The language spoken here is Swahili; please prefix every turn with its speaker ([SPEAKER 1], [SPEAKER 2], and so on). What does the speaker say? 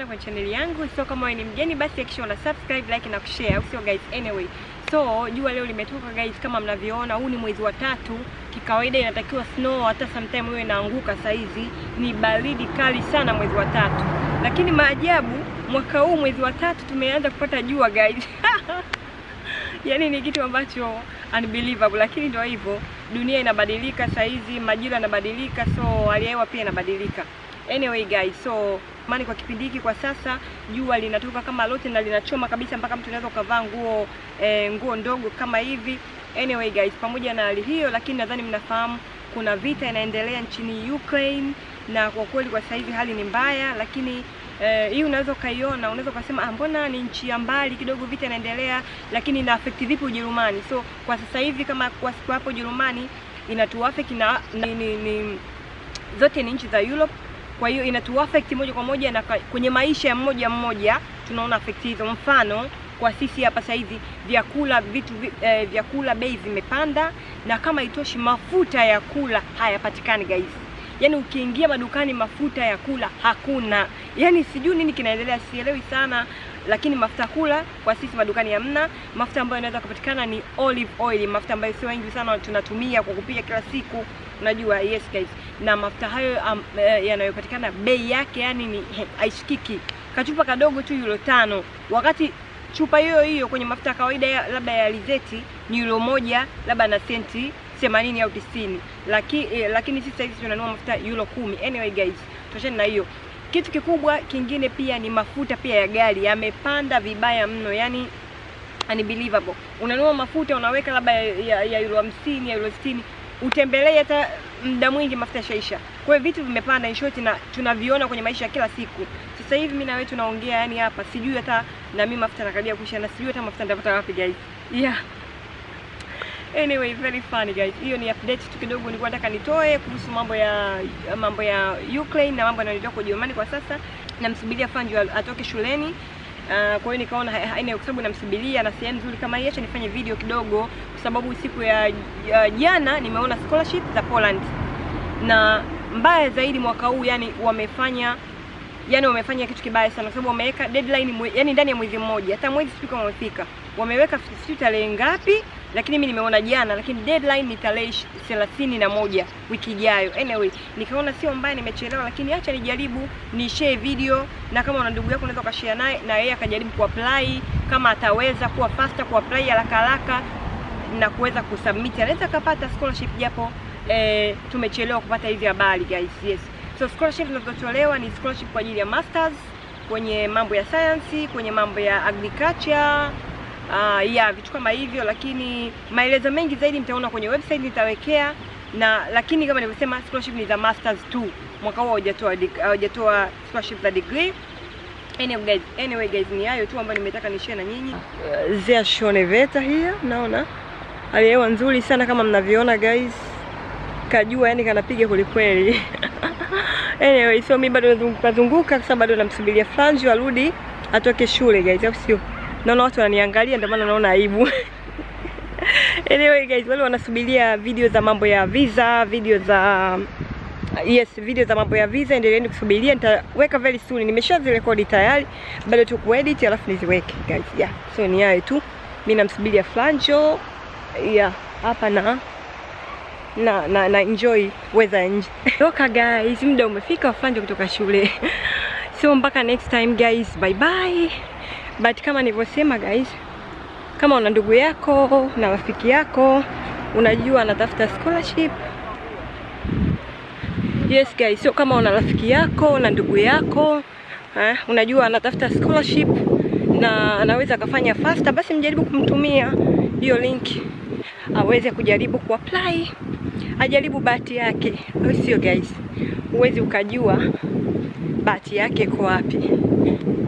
[SPEAKER 1] tena kwenye channel yangu. So kama wewe ni mgeni basi hakikisha una subscribe, like na kushare. So guys, anyway, so jua leo limetoka guys, kama mnavyoona. Huu ni mwezi wa 3. Kikawaida inatakiwa snow, hata sometime wewe inaanguka. Saizi ni baridi kali sana mwezi wa 3. Lakini maajabu, mwaka huu mwezi wa 3 tumeanza kupata jua guys. Yani ni kitu ambacho unbelievable, lakini ndio hivyo. Dunia inabadilika saizi, majira yanabadilika, so hali ya hewa pia inabadilika. Anyway guys, so maana kwa kipindi hiki kwa sasa jua linatoka kama lote na linachoma kabisa mpaka mtu anaweza kuvaa nguo ndogo kama hivi. Anyway guys, pamoja na hali hiyo, lakini nadhani mnafahamu kuna vita inaendelea nchini Ukraine, na kwa kweli kwa sasa hivi hali ni mbaya. Lakini hii unaweza kaiona, unaweza kusema mbona ni nchi ya mbali kidogo vita inaendelea, lakini ina affect vipi Ujerumani? So kwa sasa hivi kama kwa siku hapo Ujerumani inatuaffect na zote ni nchi za Europe. Kwa hiyo inatuaffect moja kwa moja na kwenye maisha ya mmoja tunaona affect hizo. Mfano kwa sisi hapa sasa hivi vyakula bei zimepanda, na kama itoshi mafuta ya kula hayapatikani guys. Yani ukiingia madukani mafuta ya kula hakuna. Yani sijui nini kinaendelea, sielewi sana, lakini mafuta kula kwa sisi madukani hamna. Mafuta ambayo yanaweza kupatikana ni olive oil, mafuta ambayo sio wengi sana tunatumia kwa kupika kila siku. Unajua, yes guys, na mafuta hayo yanayopatikana bei yake yani ni haishikiki. Kachupa kadogo tu €5, wakati chupa hiyo kwenye mafuta kawaida labda ya alizeti ni €1 labda na senti 80 au 90. Lakini sisi hivi tunanunua mafuta €10. Anyway guys, tuachane na hiyo. Kitu kikubwa kingine pia ni mafuta pia ya gari yamepanda vibaya mno, yani unbelievable. Unanunua mafuta unaweka labda ya €50, ya €60, utembelee hata muda mwingi mafuta shaisha. Kwa hiyo vitu vimepanda in short, na tunaviona kwenye maisha ya kila siku. Sasa hivi mimi na wewe tunaongea yani hapa, sijui hata na mimi mafuta nakaribia kuisha, na sijui hata mafuta nitapata wapi guys. Yeah. Anyway, very funny guys. Hiyo ni update tu kidogo nilikuwa nataka nitoe kuhusu mambo ya Ukraine na mambo yanayoendelea kwa Ujerumani kwa sasa. Namsubiria Fanju atoke shuleni. Kwa hiyo nikaona haina, kwa sababu namsubiria na sehemu nzuri kama hii, acha nifanye video kidogo, kwa sababu siku ya jana nimeona scholarship za Poland. Na mbaya zaidi mwaka huu yani wamefanya kitu kibaya sana, kwa sababu wameweka deadline yani ndani ya mwezi mmoja. Hata mwezi sio kama umefika. Wameweka tarehe ngapi? Lakini mimi nimeona jana, lakini deadline ni tarehe 31 wiki ijayo. Anyway, nikaona sio mbaya nimechelewa, lakini acha nijaribu ni share video, na kama una ndugu yako unaweza ukashare naye na yeye akajaribu kuapply, kama ataweza kuwa faster kuapply haraka na kuweza kusubmit, anaweza kupata scholarship japo tumechelewa kupata hizi habari guys. Yes. So scholarship zinazotolewa ni scholarship kwa ajili ya masters kwenye mambo ya science, kwenye mambo ya agriculture, vitu kama hivyo, lakini maelezo mengi zaidi mtaona kwenye website nitawekea. Lakini kama nilivyosema scholarship ni za masters tu. Mwaka huu hawajatoa scholarship za degree. Anyway guys, ni hayo tu ambayo nimetaka nishare na nyinyi. Zea shone veta hii, naona hali hewa nzuri sana kama mnavyoona guys. Kajua yani kanapiga kweli. Anyway, so mimi bado nazunguka kwa sababu bado namsubiria Franjo arudi atoke shule guys, au sio? Naona watu wananiangalia ndio maana naona aibu. Anyway guys, wale wanasubiria video za mambo ya visa, video za mambo ya visa, endeleeni kusubiria, nitaweka very soon. Nimeshazirekodi tayari, bado tu kuedit alafu niziweke guys. Yeah, so ni hayo tu. Mimi namsubiria Franjo. Yeah, hapa na enjoy weather nje. Toka guys, muda umefika Franjo kutoka shule. So mpaka next time guys, bye bye. But kama nilivyosema guys, kama una ndugu yako na rafiki yako unajua anatafuta scholarship, yes guys, so kama una rafiki yako na ndugu yako unajua anatafuta scholarship na anaweza akafanya faster, basi mjaribu kumtumia hiyo link aweze kujaribu kuapply, ajaribu bahati yake, sio guys? Uwezi ukajua bahati yake iko wapi.